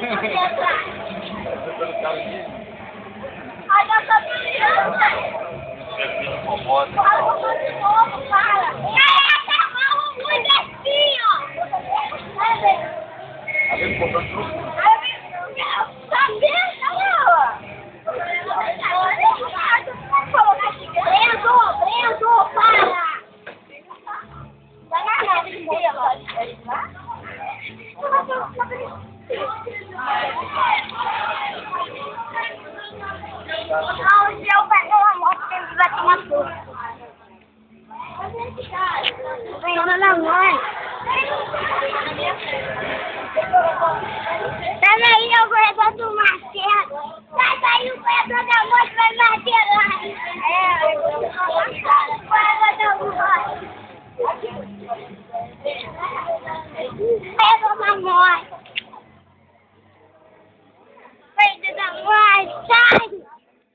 Ai, eu tô criança. Fala de novo, fala. Caraca, fala muito assim, ó. Brendo, para. Vai na nada de se eu pegar uma moto, ele vai tomar tudo. Dona da mãe. Peraí, eu vou levar do Marcelo. Vai sair o corredor da mãe que vai martelar. Eu vou levar da mãe. Pega a mãe. Pega da mãe, sai.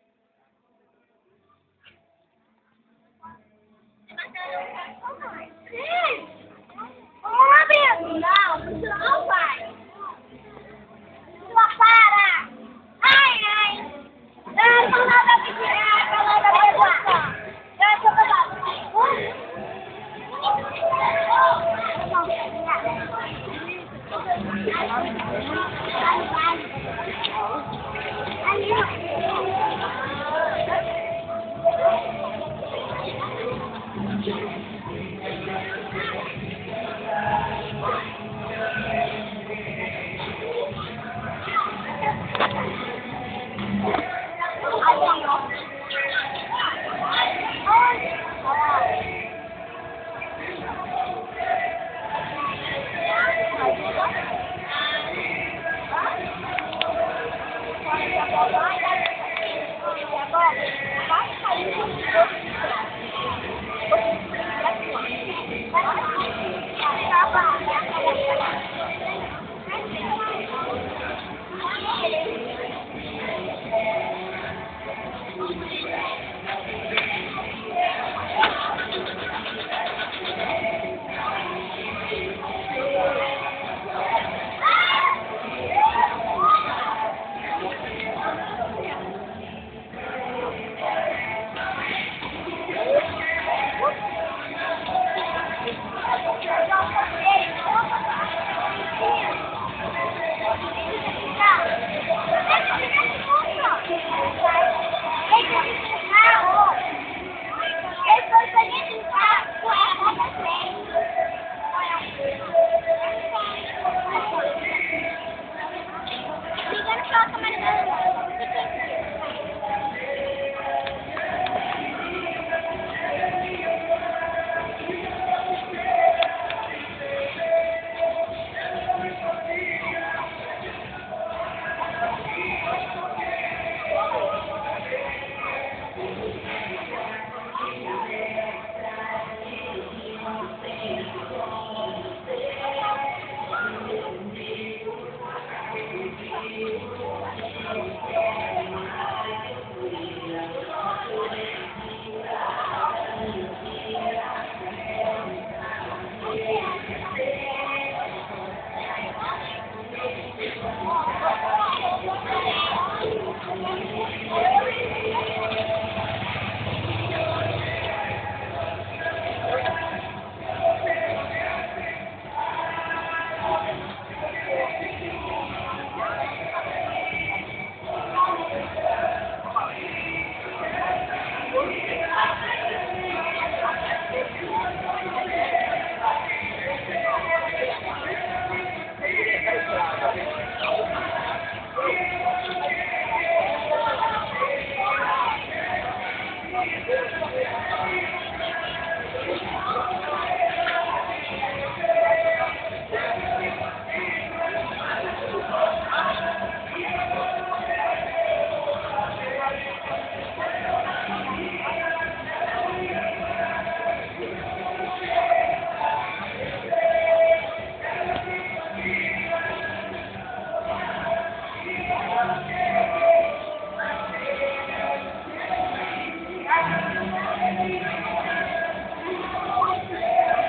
Não, você não vai. Só para. Ai, ai. Não, não dá pra tirar, não dá pra levar. Não, só pra dar.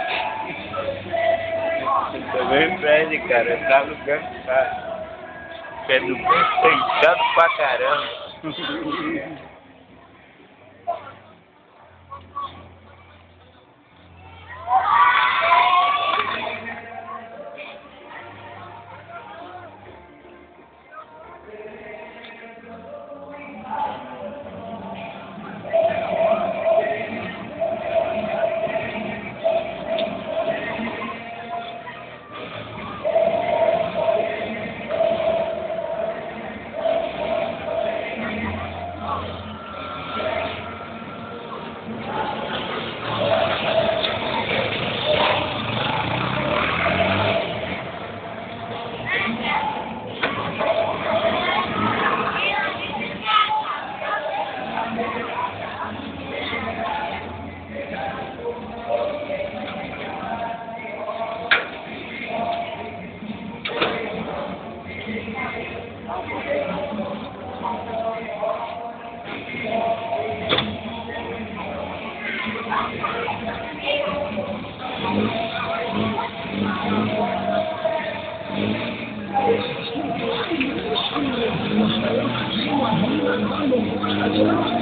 Também Fred, cara, tá no canto, tá? pé do bicho fechado pra caramba. Thank you.